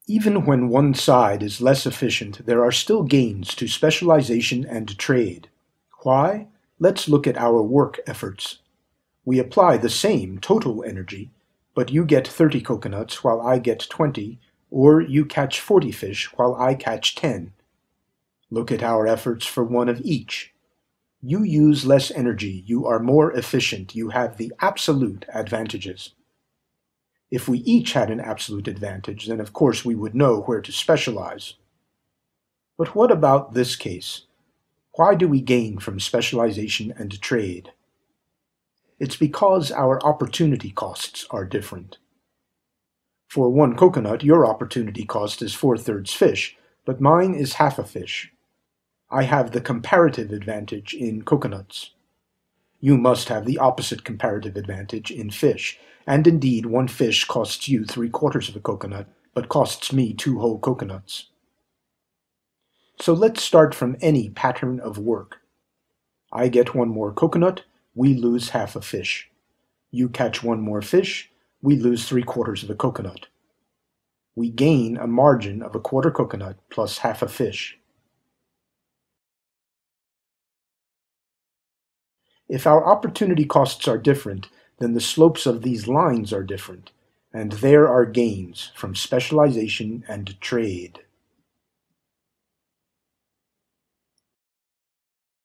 Even when one side is less efficient, there are still gains to specialization and trade. Why? Let's look at our work efforts. We apply the same total energy, but you get 30 coconuts while I get 20, or you catch 40 fish while I catch 10. Look at our efforts for one of each. You use less energy, you are more efficient, you have the absolute advantages. If we each had an absolute advantage, then of course we would know where to specialize. But what about this case? Why do we gain from specialization and trade? It's because our opportunity costs are different. For one coconut, your opportunity cost is 4/3 fish, but mine is half a fish. I have the comparative advantage in coconuts. You must have the opposite comparative advantage in fish, and indeed one fish costs you 3/4 of a coconut, but costs me 2 whole coconuts. So let's start from any pattern of work. I get one more coconut, we lose half a fish. You catch one more fish, we lose 3/4 of a coconut. We gain a margin of a quarter coconut plus half a fish. If our opportunity costs are different, then the slopes of these lines are different, and there are gains from specialization and trade.